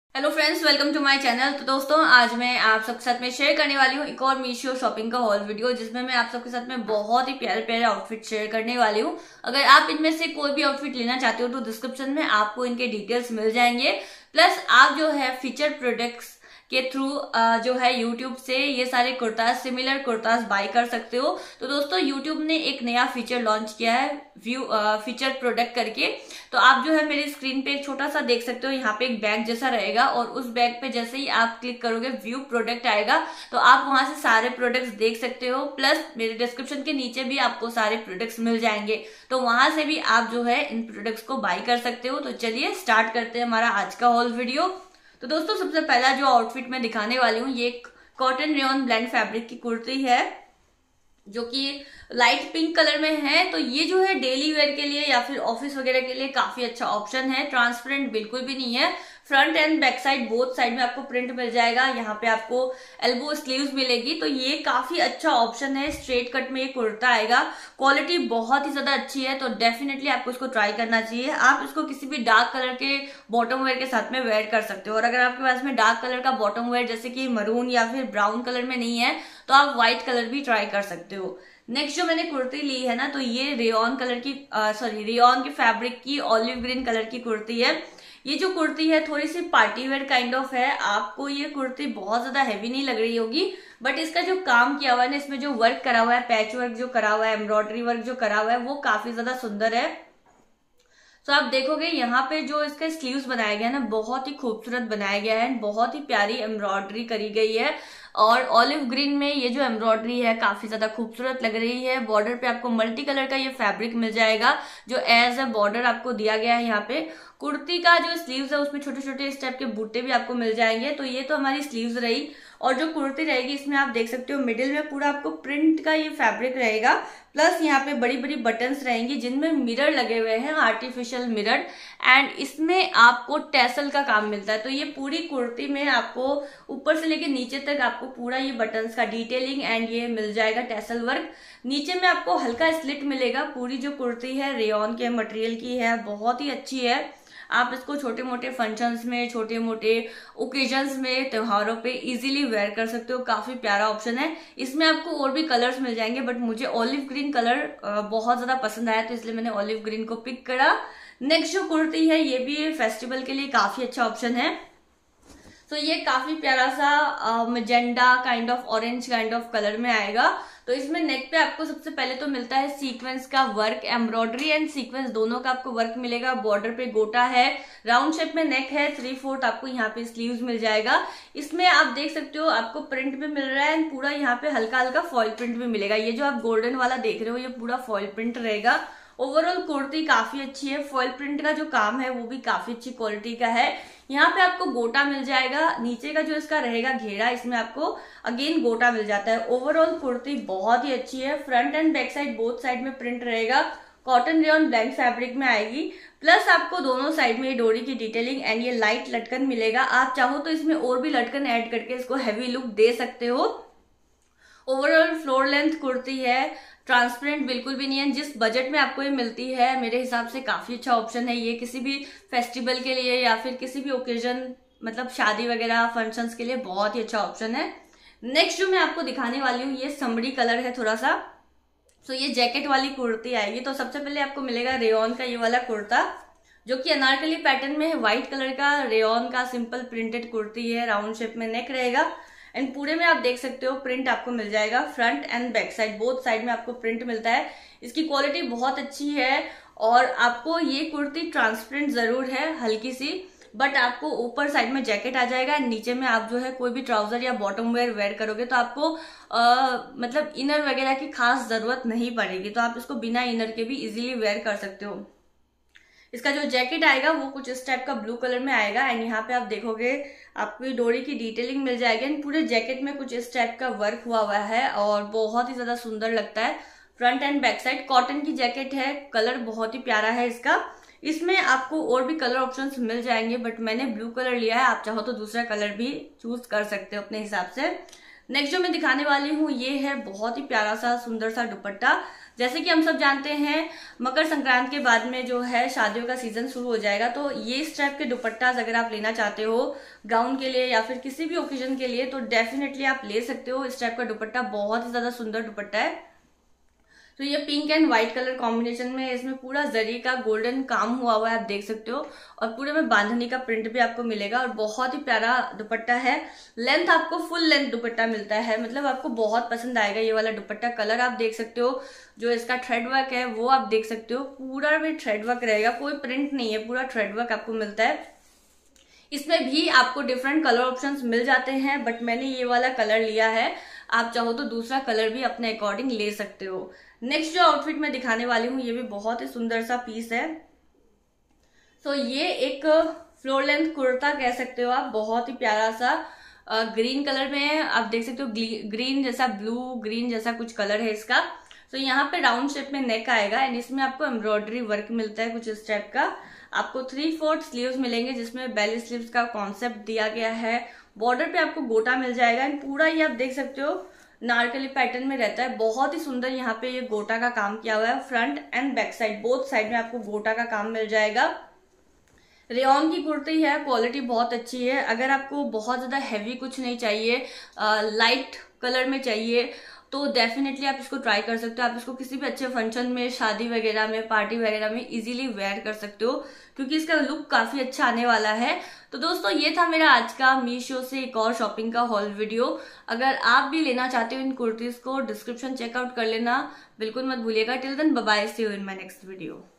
Hello friends, welcome to my channel. तो दोस्तों, आज मैं आप सबके साथ में शेयर करने वाली हूँ एक और मीशो शॉपिंग का हॉल वीडियो, जिसमें मैं आप सबके साथ में बहुत ही प्यारे प्यारे आउटफिट शेयर करने वाली हूँ। अगर आप इनमें से कोई भी आउटफिट लेना चाहते हो तो डिस्क्रिप्शन में आपको इनके डिटेल्स मिल जाएंगे। प्लस आप जो है फीचर प्रोडक्ट्स के थ्रू जो है यूट्यूब से ये सारे कुर्ताज, सिमिलर कुर्ताज बाय कर सकते हो। तो दोस्तों, यूट्यूब ने एक नया फीचर लॉन्च किया है व्यू फीचर प्रोडक्ट करके। तो आप जो है मेरी स्क्रीन पे एक छोटा सा देख सकते हो, यहाँ पे एक बैग जैसा रहेगा और उस बैग पे जैसे ही आप क्लिक करोगे व्यू प्रोडक्ट आएगा, तो आप वहां से सारे प्रोडक्ट्स देख सकते हो। प्लस मेरे डिस्क्रिप्शन के नीचे भी आपको सारे प्रोडक्ट्स मिल जाएंगे, तो वहां से भी आप जो है इन प्रोडक्ट्स को बाय कर सकते हो। तो चलिए स्टार्ट करते हैं हमारा आज का हॉल वीडियो। तो दोस्तों, सबसे पहला जो आउटफिट मैं दिखाने वाली हूँ, ये कॉटन रेयॉन ब्लेंड फैब्रिक की कुर्ती है जो कि लाइट पिंक कलर में है। तो ये जो है डेली वेयर के लिए या फिर ऑफिस वगैरह के लिए काफी अच्छा ऑप्शन है। ट्रांसपेरेंट बिल्कुल भी नहीं है। Front and back side both side में आपको प्रिंट मिल जाएगा। यहाँ पे आपको एल्बो स्लीव्स मिलेगी, तो ये काफी अच्छा ऑप्शन है। स्ट्रेट कट में ये कुर्ता आएगा, क्वालिटी बहुत ही ज्यादा अच्छी है, तो डेफिनेटली आपको इसको ट्राई करना चाहिए। आप इसको किसी भी डार्क कलर के बॉटम वेयर के साथ में वेयर कर सकते हो, और अगर आपके पास में डार्क कलर का बॉटम वेयर जैसे कि मरून या फिर ब्राउन कलर में नहीं है तो आप व्हाइट कलर भी ट्राई कर सकते हो। नेक्स्ट जो मैंने कुर्ती ली है ना, तो ये रेयॉन कलर की रेयॉन के फैब्रिक की ऑलिव ग्रीन कलर की कुर्ती है। ये जो कुर्ती है थोड़ी सी पार्टी वेयर काइंड ऑफ है। आपको ये कुर्ती बहुत ज्यादा हैवी नहीं लग रही होगी, बट इसका जो काम किया हुआ है ना, इसमें जो वर्क करा हुआ है, पैच वर्क जो करा हुआ है, एम्ब्रॉयडरी वर्क जो करा हुआ है, वो काफी ज्यादा सुंदर है। तो आप देखोगे यहाँ पे जो इसका स्लीव्स बनाया गया है ना, बहुत ही खूबसूरत बनाया गया है, बहुत ही प्यारी एम्ब्रॉयडरी करी गई है। और ऑलिव ग्रीन में ये जो एम्ब्रॉयडरी है काफी ज्यादा खूबसूरत लग रही है। बॉर्डर पे आपको मल्टी कलर का ये फैब्रिक मिल जाएगा जो एज अ बॉर्डर आपको दिया गया है। यहाँ पे कुर्ती का जो स्लीव्स है उसमें छोटे छोटे इस टाइप के बूटे भी आपको मिल जाएंगे। तो ये तो हमारी स्लीव्स रही, और जो कुर्ती रहेगी इसमें आप देख सकते हो मिडिल में पूरा आपको प्रिंट का ये फैब्रिक रहेगा। प्लस यहाँ पे बड़ी बड़ी बटन्स रहेंगी जिनमें मिरर लगे हुए हैं, आर्टिफिशियल मिरर। एंड इसमें आपको टैसल का काम मिलता है। तो ये पूरी कुर्ती में आपको ऊपर से लेके नीचे तक आपको पूरा ये बटन्स का डिटेलिंग एंड ये मिल जाएगा टैसल वर्क। नीचे में आपको हल्का स्लिट मिलेगा। पूरी जो कुर्ती है रेयॉन के मटेरियल की है, बहुत ही अच्छी है। आप इसको छोटे मोटे फंक्शंस में, छोटे मोटे ओकेजन्स में, त्योहारों पे इजीली वेयर कर सकते हो। काफी प्यारा ऑप्शन है। इसमें आपको और भी कलर्स मिल जाएंगे, बट मुझे ऑलिव ग्रीन कलर बहुत ज्यादा पसंद आया, तो इसलिए मैंने ऑलिव ग्रीन को पिक करा। नेक्स्ट जो कुर्ती है ये भी फेस्टिवल के लिए काफी अच्छा ऑप्शन है। तो ये काफी प्यारा सा magenta kind of, orange kind of colour में आएगा। तो इसमें नेक पे आपको सबसे पहले तो मिलता है सीक्वेंस का वर्क, एम्ब्रॉयडरी एंड सीक्वेंस दोनों का आपको वर्क मिलेगा। बॉर्डर पे गोटा है, राउंड शेप में नेक है, 3/4 आपको यहाँ पे स्लीव्स मिल जाएगा। इसमें आप देख सकते हो आपको प्रिंट भी मिल रहा है एंड पूरा यहाँ पे हल्का हल्का फॉइल प्रिंट भी मिलेगा। ये जो आप गोल्डन वाला देख रहे हो ये पूरा फॉइल प्रिंट रहेगा। ओवरऑल कुर्ती काफी अच्छी है। फॉइल प्रिंट का जो काम है वो भी काफी अच्छी क्वालिटी का है। यहाँ पे आपको गोटा मिल जाएगा। नीचे का जो इसका रहेगा घेरा, इसमें आपको अगेन गोटा मिल जाता है। ओवरऑल कुर्ती बहुत ही अच्छी है। Front and back side both side में प्रिंट रहेगा। कॉटन रेयॉन ब्लैंक फैब्रिक में आएगी। प्लस आपको दोनों साइड में डोरी की डिटेलिंग एंड ये लाइट लटकन मिलेगा। आप चाहो तो इसमें और भी लटकन ऐड करके इसको हैवी लुक दे सकते हो। ओवरऑल फ्लोर लेंथ कुर्ती है, ट्रांसपेरेंट बिल्कुल भी नहीं है। जिस बजट में आपको ये मिलती है मेरे हिसाब से काफी अच्छा ऑप्शन है ये, किसी भी फेस्टिवल के लिए या फिर किसी भी ओकेजन, मतलब शादी वगैरह फंक्शंस के लिए बहुत ही अच्छा ऑप्शन है। नेक्स्ट जो मैं आपको दिखाने वाली हूँ ये समड़ी कलर है थोड़ा सा। तो ये जैकेट वाली कुर्ती आएगी। तो सबसे पहले आपको मिलेगा रेयॉन का ये वाला कुर्ता जो कि अनारकली पैटर्न में है। व्हाइट कलर का रेयॉन का सिंपल प्रिंटेड कुर्ती है, राउंड शेप में नेक रहेगा एंड पूरे में आप देख सकते हो प्रिंट आपको मिल जाएगा। Front and back side both side में आपको प्रिंट मिलता है। इसकी क्वालिटी बहुत अच्छी है और आपको ये कुर्ती ट्रांसपेरेंट जरूर है हल्की सी, बट आपको ऊपर साइड में जैकेट आ जाएगा। नीचे में आप जो है कोई भी ट्राउजर या बॉटम वेयर करोगे तो आपको मतलब इनर वगैरह की खास जरूरत नहीं पड़ेगी। तो आप इसको बिना इनर के भी इजीली वेयर कर सकते हो। इसका जो जैकेट आएगा वो कुछ इस टाइप का ब्लू कलर में आएगा एंड यहाँ पे आप देखोगे आपको डोरी की डिटेलिंग मिल जाएगी एंड पूरे जैकेट में कुछ इस टाइप का वर्क हुआ हुआ है और बहुत ही ज्यादा सुंदर लगता है। Front and back side cotton की जैकेट है, कलर बहुत ही प्यारा है इसका। इसमें आपको और भी कलर ऑप्शंस मिल जाएंगे, बट मैंने ब्लू कलर लिया है। आप चाहो तो दूसरा कलर भी चूज कर सकते हो अपने हिसाब से। नेक्स्ट जो मैं दिखाने वाली हूँ ये है बहुत ही प्यारा सा सुंदर सा दुपट्टा जैसे कि हम सब जानते हैं मकर संक्रांति के बाद में जो है शादियों का सीजन शुरू हो जाएगा, तो ये इस टाइप के दुपट्टा अगर आप लेना चाहते हो गाउन के लिए या फिर किसी भी ओकेजन के लिए तो डेफिनेटली आप ले सकते हो। इस टाइप का दुपट्टा बहुत ही ज्यादा सुंदर दुपट्टा है। तो ये pink and white colour combination में, इसमें पूरा जरी का गोल्डन काम हुआ हुआ है, आप देख सकते हो, और पूरे में बांधनी का प्रिंट भी आपको मिलेगा और बहुत ही प्यारा दुपट्टा है। लेंथ आपको फुल लेंथ दुपट्टा मिलता है, मतलब आपको बहुत पसंद आएगा ये वाला दुपट्टा। कलर आप देख सकते हो, जो इसका थ्रेड वर्क है वो आप देख सकते हो, पूरा में थ्रेड वर्क रहेगा, कोई प्रिंट नहीं है, पूरा थ्रेड वर्क आपको मिलता है। इसमें भी आपको डिफरेंट कलर ऑप्शंस मिल जाते हैं, बट मैंने ये वाला कलर लिया है, आप चाहो तो दूसरा कलर भी अपने अकॉर्डिंग ले सकते हो। नेक्स्ट जो आउटफिट मैं दिखाने वाली हूँ ये भी बहुत ही सुंदर सा पीस है। तो ये एक फ्लोर लेंथ कुर्ता कह सकते हो आप, बहुत ही प्यारा सा ग्रीन कलर में है, आप देख सकते हो, ग्रीन जैसा, ब्लू ग्रीन जैसा कुछ कलर है इसका। तो यहाँ पे राउंड शेप में नेक आएगा एंड इसमें आपको एम्ब्रॉयडरी वर्क मिलता है कुछ इस टाइप का। आपको 3/4 स्लीव्स मिलेंगे जिसमें बेली स्लीव्स का कॉन्सेप्ट दिया गया है। बॉर्डर पे आपको गोटा मिल जाएगा एंड पूरा ये आप देख सकते हो नारकली पैटर्न में रहता है, बहुत ही सुंदर। यहाँ पे ये गोटा का काम किया हुआ है, front and back side both side में आपको गोटा का काम मिल जाएगा। रेयॉन की कुर्ती है, क्वालिटी बहुत अच्छी है। अगर आपको बहुत ज्यादा हैवी कुछ नहीं चाहिए, लाइट कलर में चाहिए तो डेफिनेटली आप इसको ट्राई कर सकते हो। आप इसको किसी भी अच्छे फंक्शन में, शादी वगैरह में, पार्टी वगैरह में इजीली वेयर कर सकते हो क्योंकि इसका लुक काफी अच्छा आने वाला है। तो दोस्तों ये था मेरा आज का मीशो से एक और शॉपिंग का हॉल वीडियो। अगर आप भी लेना चाहते हो इन कुर्तीज को, डिस्क्रिप्शन चेकआउट कर लेना, बिल्कुल मत भूलिएगा। Till then bye bye, see you in my next video.